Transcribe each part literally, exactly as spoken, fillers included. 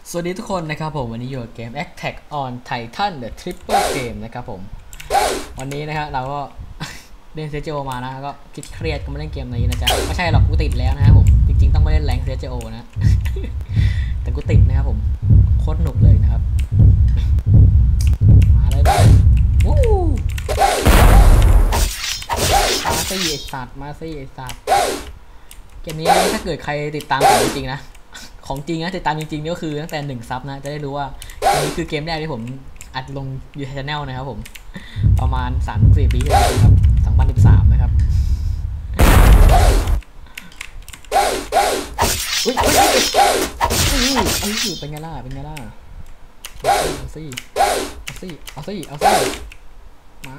สวัสดีทุกคนนะครับผมวันนี้อยู่กับเกม Attack on Titan The Triple Game นะครับผมวันนี้นะฮะเราก็ เล่นเซโจมานะก็คิดเครียดก็มาเล่นเกมนี้นะจ๊ะไม่ใช่หรอกกูติดแล้วนะครับผมจริงๆต้องไปเล่นแรงเซโจนะ แต่กูติดนะครับผมโคตรหนุกเลยนะครับมาเลยมาวู้มาสิไอสัตว์มาสิไอสัตว์เกมนี้ถ้าเกิดใครติดตามผมจริงๆนะของจริงนะติดตามจริงๆนี่ก็คือตั้งแต่หนึ่งซับนะจะได้รู้ว่าอันนี้คือเกมแรกที่ผมอัดลงยูทูบ channel นะครับผมประมาณ สามถึงสี่ ปีที่แล้วครับสองพันสิบสามนะครับอุ้ยอุ้ยอุ้ยอุ้ยเป็นไงล่ะเป็นไงล่ะเอาสิเอาสิเอาสิเอาสิมา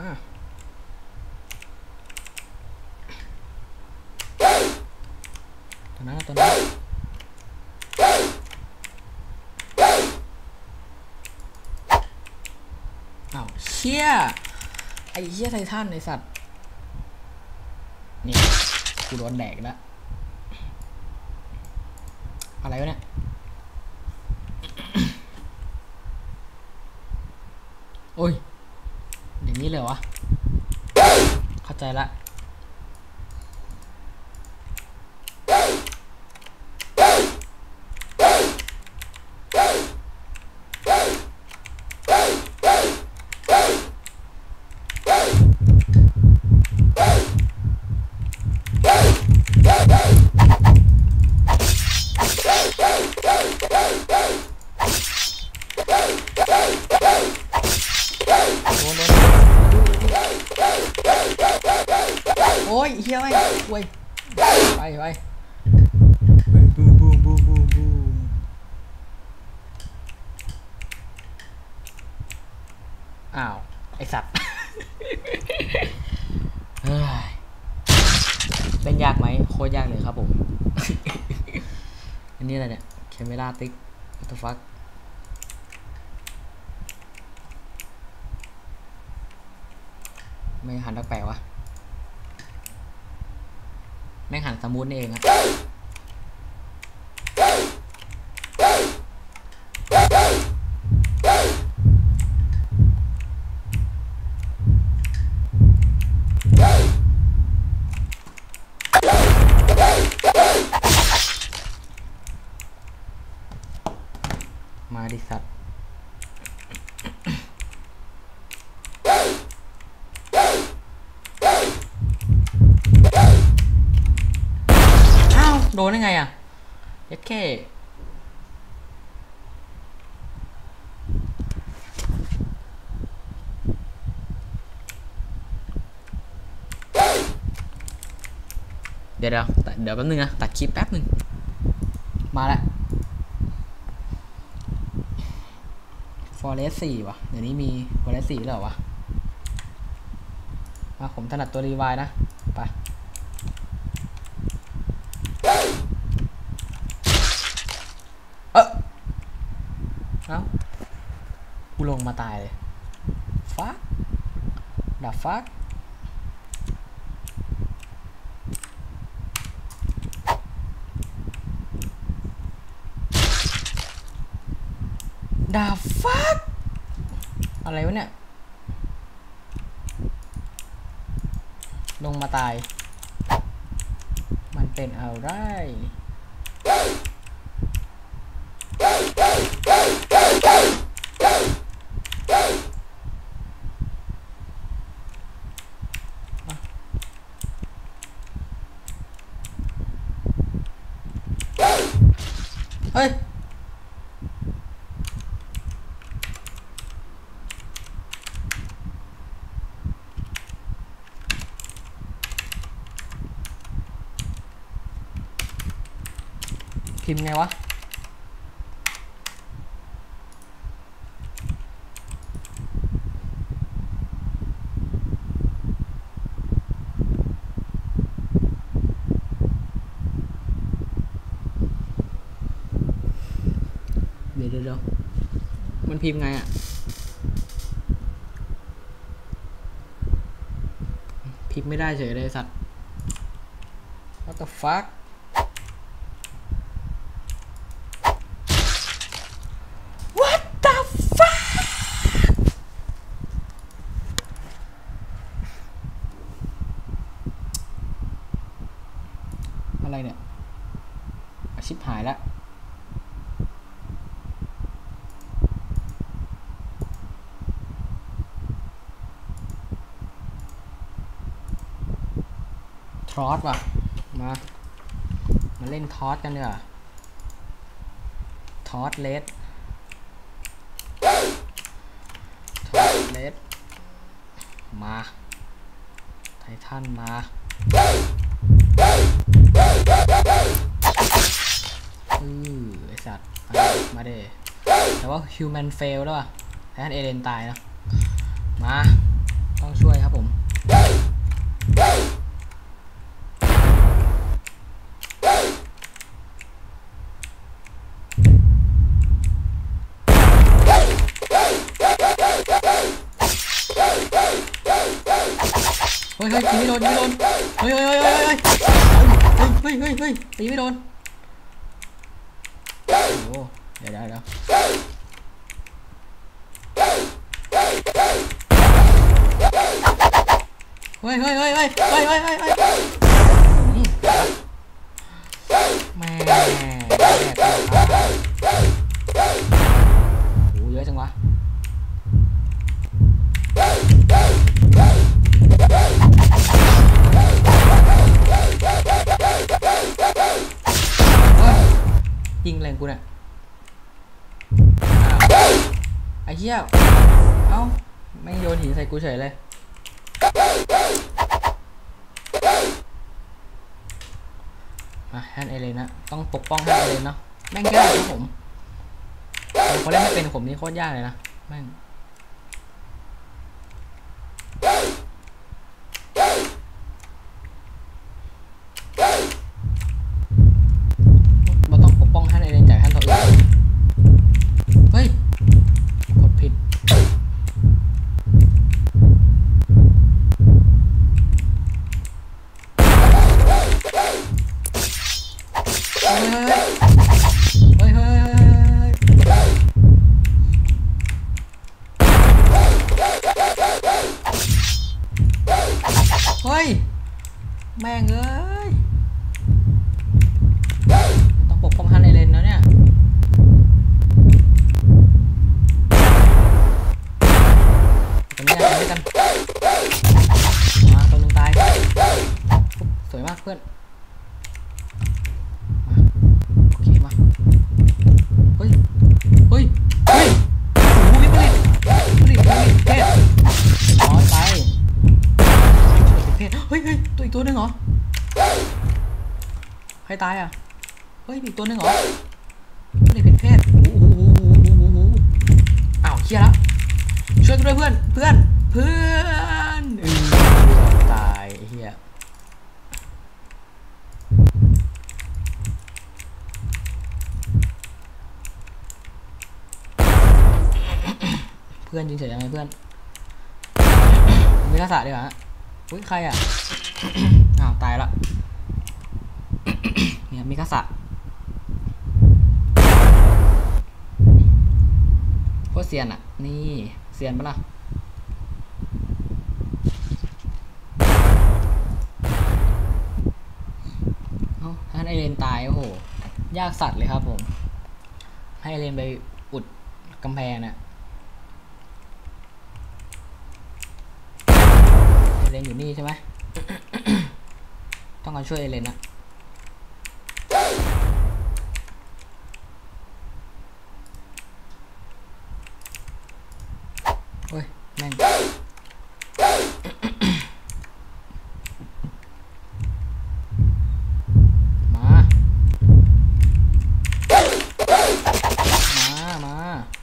ตัวนั้นตัวนั้นอ้าวเชี่ยไอ้เชี่ยไททันไอ้สัตว์นี่กูโดนแดกแล้วอะไรวะเนี่ยโอ้ยอย่างนี้เลยวะเข้าใจละโอ้ยเฮียไปเว้ยไปไปบูมบูมบูมบูมบูมอ้าวไอสัตว์เล่นยากไหมโคตรยากเลยครับผม อันนี้อะไรเนี่ยแคมเมราติ๊กวัตถุฟักไม่หันแปลกๆวะแม่งหันสมูทนี่เองอะมาดิสัตว์โดนได้ไงอ่ะยัดแค่เดี๋ยวเดี๋ยวเดี๋ยวแป๊บนึงนะตัดคลิปแป๊บนึงมาแล้วฟอเรสสี่วะเดี๋ยวนี้มีฟอเรสสี่แล้วเหรอวะมาผมถนัดตัวรีไวนะไปเออเอ้ากูลงมาตายเลยฟักดับฟักดับฟักอะไรวะเนี่ยลงมาตายมันเป็นอะไรเฮ้ยพิมพ์ไงวะเดี๋ยวเดี๋ยวมันพิมพ์ไงอ่ะพิมพ์ไม่ได้เฉยเลยสัตว์ what the fuck รอสว่ะมามาเล่นทอสกันดีกว่าทอสเลสทอสเลสมาไททันมาอือไอสัตว์มาเด้แต่ว่าฮิวแมนเฟลแล้วอ่ะไททันเอเลนตายนะมาต้องช่วยครับผมเฮ้ยเฮ้ยตีไม่โดนตีไม่โดนเฮ้ยเฮ้ยเฮ้ยเฮ้ยเฮ้ยเฮ้ยเฮ้ยเฮ้ยตีไม่โดนโอ้เดี๋ยวเดี๋ยวเดี๋ยวเฮ้ยเฮ้ยเฮ้ยเฮ้ยเฮ้ยเฮ้ยเฮ้ยเฮ้ยแม่แม่โอ้เยอะจังวะยิงแรงกูเนี่ยไอ้เหี้ยเอ้าไม่โยนหินใส่กูเฉยเลยมาท่านเอเลนนะต้องปกป้องท่านเอเลนเนาะแม่งยากครับผมเขาเล่นไม่เป็นผมนี่โคตรยากเลยนะแม่งเราต้องปกป้องท่านเอเลนจากท่านตัวอื่นเฮ้ยกดผิดเฮ้ยเฮ้ยเฮ้ยเฮ้ยเฮ้ยเฮ้ยแม่งเอ้ยต้องปกป้องท่านเอเลนนะเนี่ยตรงนี้ได้ด้วยกันมาตัวนึงตายสวยมากเพื่อนโอเคมาเฮ้ยเฮ้ยเฮ้ยโอ้โหวิปริตวิปริตวิปริตเพศอ๋อตายเพศเฮ้ยเฮ้ยตัวอีกตัวนึงเหรอใครตายอ่ะเฮ้ยอีกตัวนึงเหรอวิปริตเพศโอ้โหอ้าวเชี่ยแล้วช่วยกันด้วยเพื่อนเพื่อนเพื่อนตายไอ้เหี้ยเพื่อนจริงเฉยยังไงเพื่อนมีกษัตริย์ดีกว่าอุ้ยใครอ่ะอ้าวตายละเนี่ยมีกษัตริย์โคตรเซียนอ่ะนี่เซียนปะล่ะเอ้าท่านไอเลนตายโอ้โหยากสัตว์เลยครับผมให้ไอเลนไปอุดกำแพงน่ะไอเลนอยู่นี่ใช่ไหม ต้องมาช่วยไอเลนนะเฮ้ยแม่งมามามา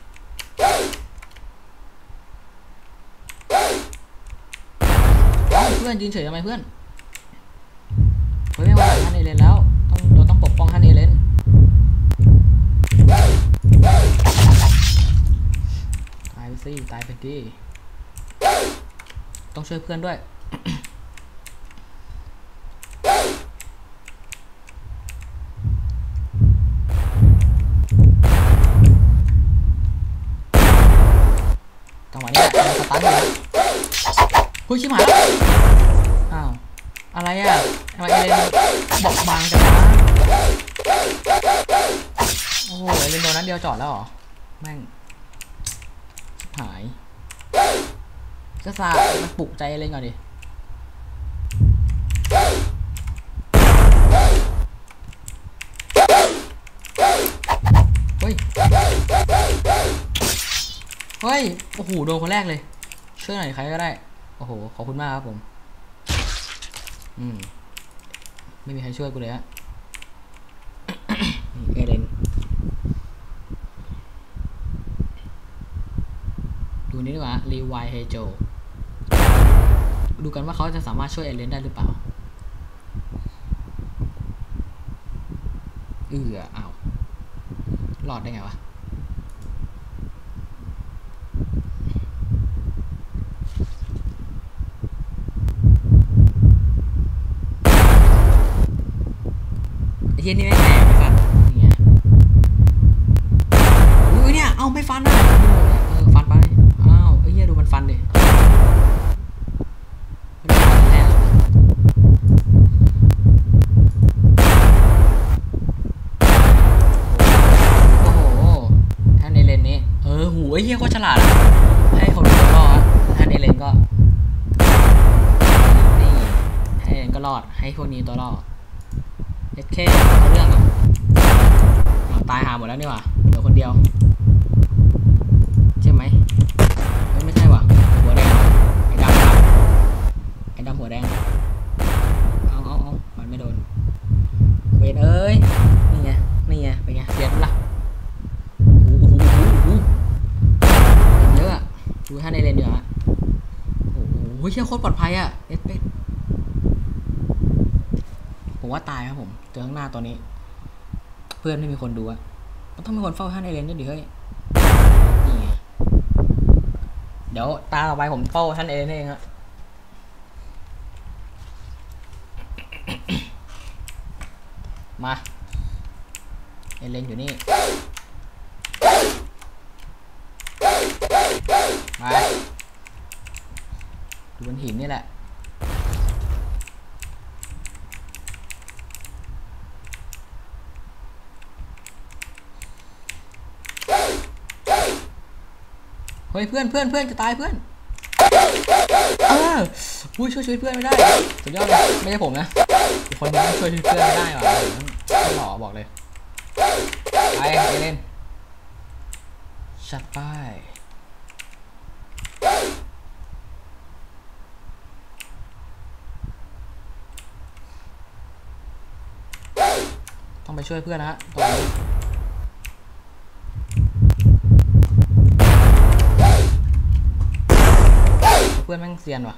เพื่อนยืนเฉยทำไมเพื่อนเฮ้ยไม่ไหวท่านเอเลนแล้วต้องเราต้องปกป้องท่านเอเลนตายไปสิตายไปดิต้องช่วยเพื่อนด้วยจังหวะนี้เราสตาร์ทเลยเฮ้ยชิบหายแล้วอ้าวอะไรอ่ะทำไมเอเลนบอกบางจังวะโอ้โหเอเลนโดนนั้นเดียวจอดแล้วเหรอแม่งหายก็ซามาปลุกใจเล่นก่อนดิฮ้ยเฮ้ยโอ้โหโดนคนแรกเลยช่วยหน่อยใครก็ได้โอ้โหขอบคุณมากครับผมอืมไม่มีใครช่วยกูเลยฮะ เอเลนดูนี่ดีกว่ารีไวเฮโจดูกันว่าเขาจะสามารถช่วยเอเลนได้หรือเปล่าเอออ้าวรอดได้ไงวะไอ้เหี้ยนี่ไม่แหกไปฟันอย่างเงี้ยอุ้ยเนี่ยเอาไม่ฟันอ่ะเออฟันไปอ้าวไอ้เหี้ยดูมันฟันดิโอ้ยเฮียโคตรฉลาดให้คนตัวรอดท่านเอเลนก็นี่ให้เอเลนก็รอดให้พวกนี้ตัวรอดเอสเคเอาเรื่องอ่ะตายหาหมดแล้วนี่หว่าเหลือคนเดียวใช่ไหมไม่ใช่ว่ะหัวแดงไอ้ดำครับไอ้ดำหัวแดงเอาเอาเอามันไม่โดนเวนเอ้ยนี่ไงนี่ไงเป็นไงเสียบละดูท่านในเลนเดียวฮะโอ้โหเชี่ยโคตรปลอดภัยอ่ะเอสเป็ดผมว่าตายครับผมเจอข้างหน้าตัวนี้เพื่อนไม่มีคนดูอ่ะมันต้องมีคนเฝ้าท่านในเลนด้วยดิเฮ้ยนี่ไงเดี๋ยวตาต่อไปผมเฝ้าท่านเอเลนเองฮะมาเอเลนอยู่นี่มาดูบนหินนี่แหละเฮ้ยเพื่อนเพื่อนเพื่อนจะตายเพื่อนเออพูดช่วยช่วยเพื่อนไม่ได้สุดยอดเลยไม่ใช่ผมนะอีกคนนึงช่วยช่วยเพื่อนไม่ได้หรอไม่หล่อบอกเลยไปไปเล่นชัดไปต้องไปช่วยเพื่อนนะฮะตรงนี้เพื่อนแม่งเซียนว่ะ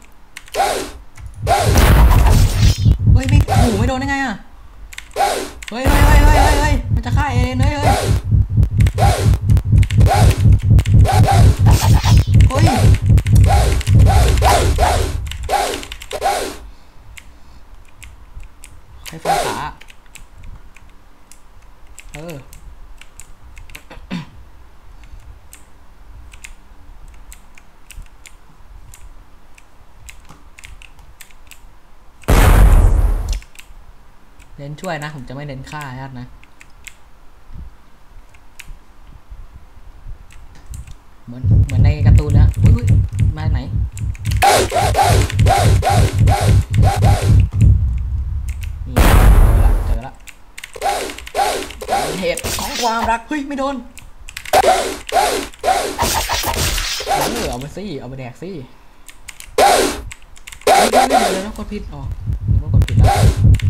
เฮ้ยไม่โอ้โหไม่โดนได้ไงอ่ะเฮ้ยเฮ้ยเฮ้ยเฮ้ยเฮ้ยมันจะฆ่าเอเลนเฮ้ยเฮ้ยเฮ้ยให้ฟันขาเออเน้นช่วยนะผมจะไม่เน้นฆ่าญาตินะเหมือนเหมือนในการ์ตูนนะอุ้ยมาไหนนี่เจอละเจอละเหตุของความรักเฮ้ยไม่โดนเออเอามาสิเอามาแดกสิไม่ไม่เลยนะกดผิดอ๋อนึกว่ากดผิดแล้ว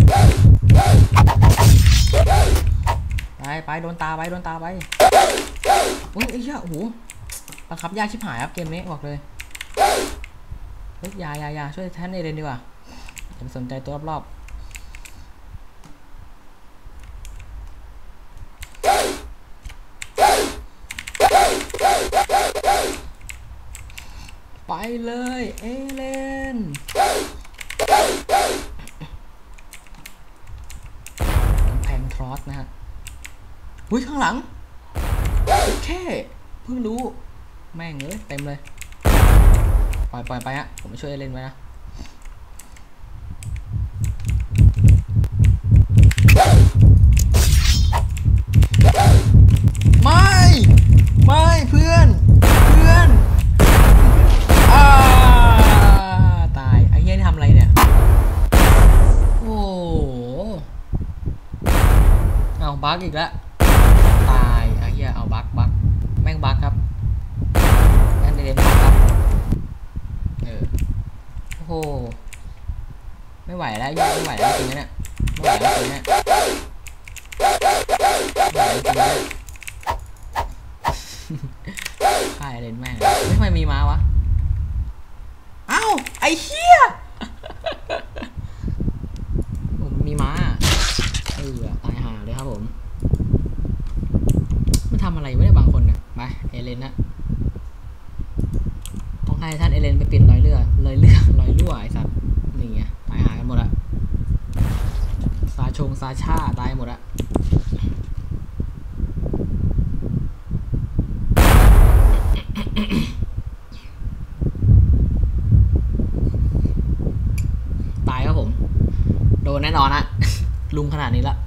ไปไปโดนตาไปโดนตาไปอุ้ยไอ้เหี้ยโอ้โหบังคับยากชิบหายครับเกมนี้บอกเลยเฮ้ยยายายาช่วยแทนเอเลนดีกว่าจะสนใจตัวรอบๆไปเลยเอเลนแพนทรอสนะฮะอุ้ยข้างหลังแค่เพิ่งรู้แม่งเลยเต็มเลยปล่อยปล่อยไปฮะผมไปช่วยเล่นไว้นะไม่ไม่เพื่อนเพื่อนอ่าตายไอ้เหี้ยนี่ทำอะไรเนี่ยโอ้เอาบั๊กอีกแล้วตายไอ้เหี้ยแล้วไม่ไหวแล้วจริงๆเนี่ยไม่ไหวแล้วจริงๆเนี่ยไม่ไหวจริงๆเนี่ยฆ่าเอเลนแม่งไม่ทำไมมีม้าวะเอ้าไอ้เหี้ยผมมีม้าเออตายห่าเลยครับผมมันทำอะไรไม่ได้บางคนเนี่ยไปเอเลนนะต้องให้ท่านเอเลนไปปิดรอยเลือดรอยเลือดรอยรั่วไอ้สัตว์นี่ไงตายหากันหมดละซาชงซาชาตายหมดละตายครับผมโดนแน่นอนนะลุมขนาดนี้ละ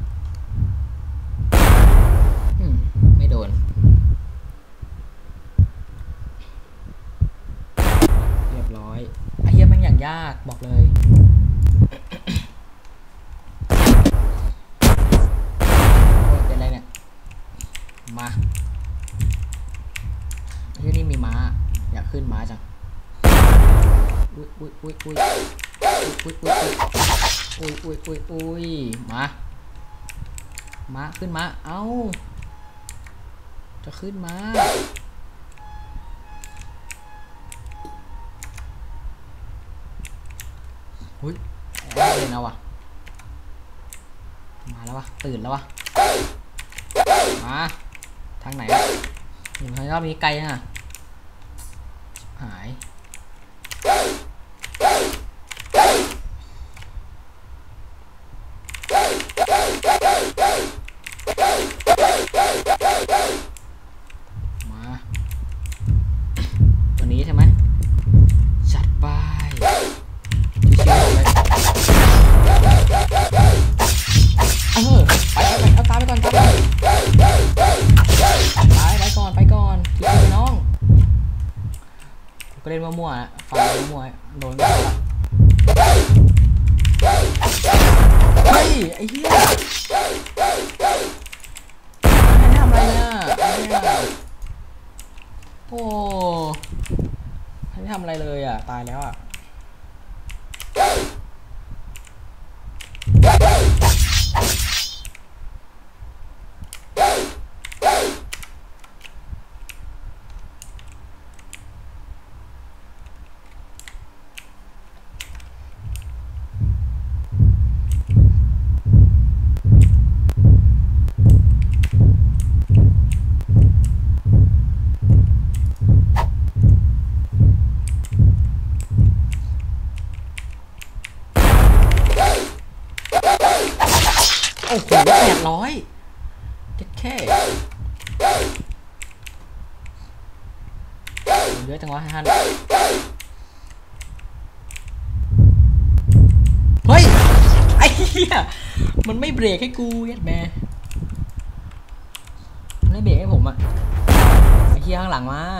ไม่โดนเรียบร้อยไอ้เหี้ยมันอย่างยากบอกเลยเป็นไรเนี่ยมาไอ้เหี้ยนี่มีม้าอยากขึ้นม้าจังอุ้ยอุ้ยอุ้ยอุ้ยอุ้ยอุ้ยอุ้ยอุ้ยอุ้ยอุ้ยมาม้าขึ้นม้าเอ้าจะขึ้นมาหุ้ยเล่นเอาวะมาแล้ววะตื่นแล้ววะมาทางไหนวะอยู่ทางรอบนี้ไกลนะหายตัวนี้ใช่ไหมจัดไปชิวๆเลยเออไปไปเอาตามไปก่อนตามไปไปก่อนไปก่อนชิวๆน้องก็เล่นมั่วๆนะฟังมั่วๆโดนก็ละเฮ้ยไอ้เหี้ยไม่ทำอะไรเนี่ยโอ้ไม่ทำอะไรเลยอ่ะตายแล้วอ่ะโอ้โหแปดร้อยเจ็ดแค่เยอะจังวะท่านเฮ้ยไอ้เหี้ยมันไม่เบรกให้กูเย็ดแม่มันไม่เบรกให้ผมอะไอ้เหี้ยข้างหลังมา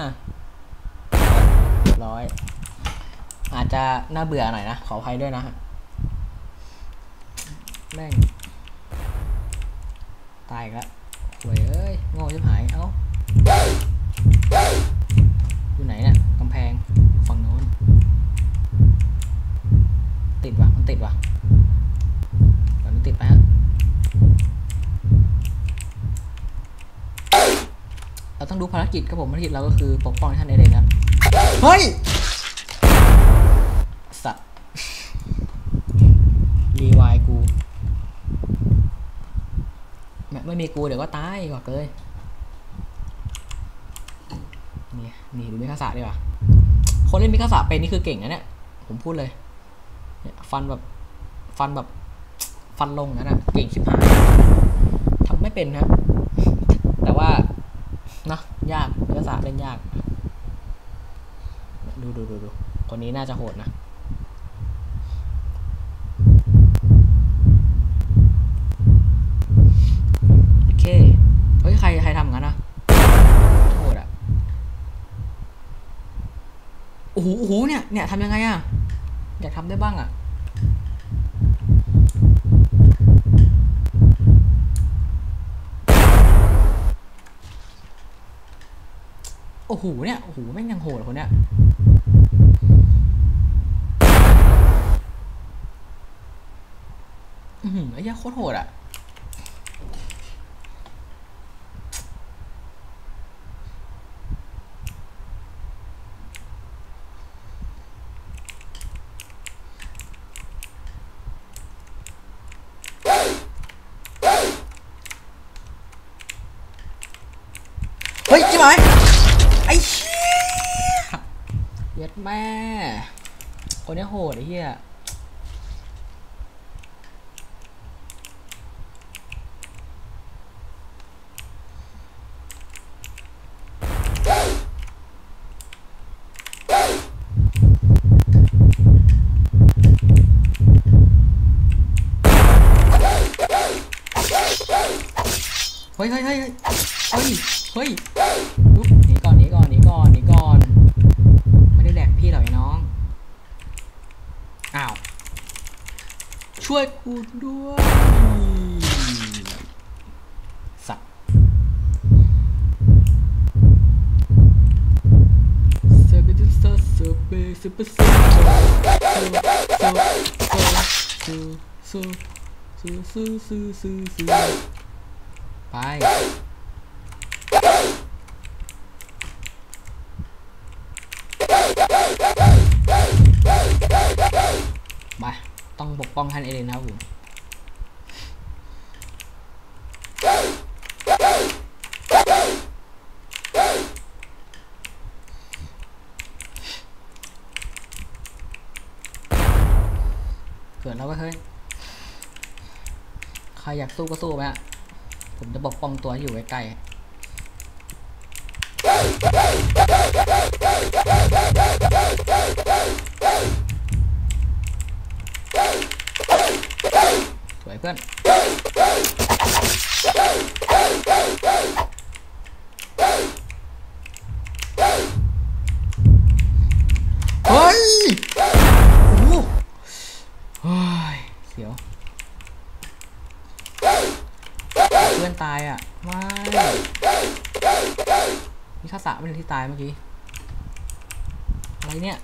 ร้อยอาจจะน่าเบื่อหน่อยนะขออภัยด้วยนะแม่งตายอีกแล้วหวยเอ้ยโง่ชิบหายเอ้าอยู่ไหนเนี่ยกำแพงฝั่งโน้นติดวะมันติดวะแบบมันติดไปฮะเราต้องดูภารกิจครับผมภารกิจเราก็คือปกป้องท่านเอเลนครับเฮ้ยสัตว์รีวายกูไม่มีกูเดี๋ยวก็ตายบอกเลยนี่นี่ดูมิคาสะดีกว่าคนเล่นมิคาสะเป็นนี่คือเก่งนะเนี่ยผมพูดเลยเนี่ยฟันแบบฟันแบบฟันลงนะนะเก่งชิบหายทำไม่เป็นครับแต่ว่านะยากมิคาสะเล่นยากดูดูดูดูคนนี้น่าจะโหดนะโอเคเฮ้ยใครใครทำงั้นนะโหดอ่ะโอ้โหโอ้โหเนี่ยเนี่ยทำยังไงอ่ะอยากทำได้บ้างอ่ะโอ้โหเนี่ยโอ้โหแม่งยังโหดคนเนี้ยเหี้ยโคตรโหดอ่ะเฮ้ยใช่ไหมไอ้เหี้ยเย็ดแม่คนนี้โหดไอ้เหี้ยเฮ้ยเฮ้ยเฮ้ยเฮ้ยเฮ้ยเฮ้ยลุกหนีก่อนหนีก่อนหนีก่อนหนีก่อนไม่ได้แดกพี่หรอกไอ้น้องอ้าวช่วยกูด้วยสัตว์เซเบตุสเซเบซุปเปอร์โซโซโซโซโซโซโซโซไปมาต้องปกป้องท่านเอเลนนะครับผมเกิดแล้วก็เฮ้ยใครอยากสู้ก็สู้ไหมฮะผมจะปกป้องตัวอยู่ใกล้ๆสวยเพื่อนเฮ้ยโอ้โหเฮ้ยเสียวเพื่อนตายอ่ะไม่มีข้าสะไม่ได้ที่ตายเมื่อกี้อะไรเนี่ย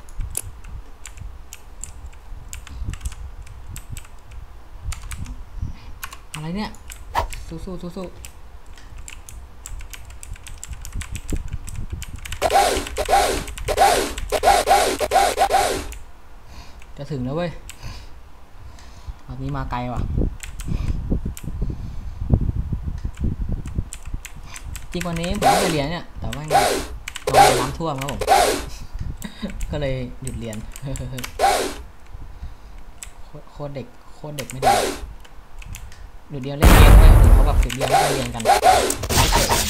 อะไรเนี่ยสู้สู้สู้สู้จะถึงแล้วเว้ยรอบนี้มาไกลว่ะจริงวันนี้ผมจะเรียนเนี่ยแต่ว่าน้ำท่วมครับผมก็เลยหยุดเรียนโคตรเด็กโคตรเด็กไม่ได้หยุดเรียนเล่นเกมเลยเขาแบบหยุดเรียนไม่เรียนกันไม่เกิดกัน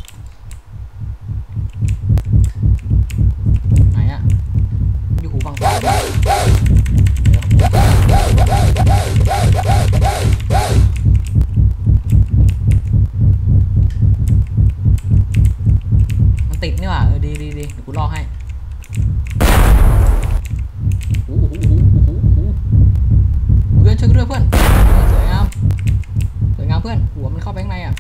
ไหนอะอยู่หูฟังซ้ายมันติดนี่หว่าเออดีดีดีเดี๋ยวกูลอกให้โอ้โหโอ้โหโอ้โหเพื่อนช่วยด้วยเพื่อนสวยงามสวยงามเพื่อนหัวมันเข้าไปข้างในอ่ะ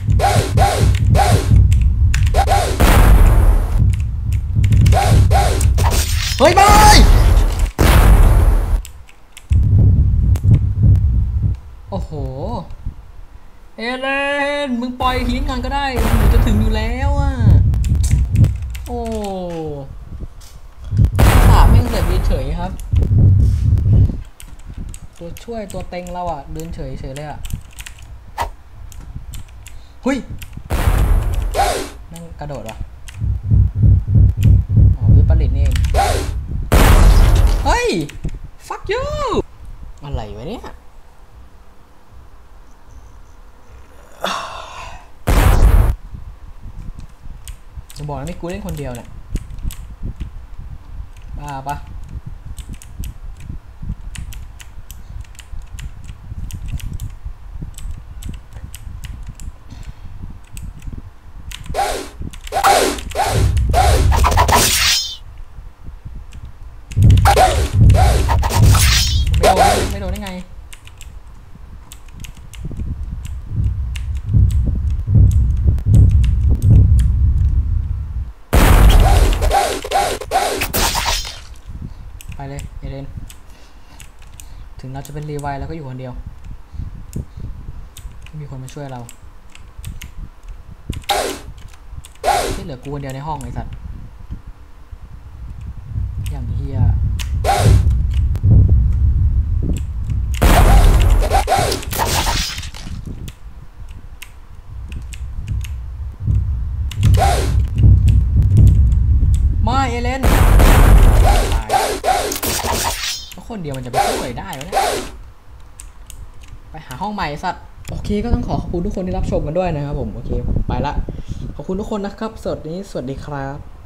เฮ้ยบายโอ้โหเอเลนมึงปล่อยทิ้งงานก็ได้เดี๋ยวจะถึงอยู่แล้วอ่ะโอ้ถามแม่งเกิดเฉยครับตัวช่วยตัวเต็งเราอ่ะเดินเฉยเฉยเลยอ่ะหุยนั่งกระโดดวะอ๋อวิปริตนี่เองเฮ้ย fuck you อะไรวะเนี่ยจะบอกนะไม่กูเล่นคนเดียวเนี่ยบ้าปะไม่โดนไม่โดนได้ไงไปเลยเอเลนถึงเราจะเป็นรีไวแล้วก็อยู่คนเดียวมีคนมาช่วยเราที่เหลือกูคนเดียวในห้องไอ้สัตว์อย่างเฮียไม่เอเลนตายแล้วคนเดียวมันจะไปช่วยได้ไหมไปหาห้องใหม่สัตว์โอเคก็ต้องขอขอบคุณทุกคนที่รับชมกันด้วยนะครับผมโอเคผมไปละขอบคุณทุกคนนะครับสวัสดีสวัสดีครับ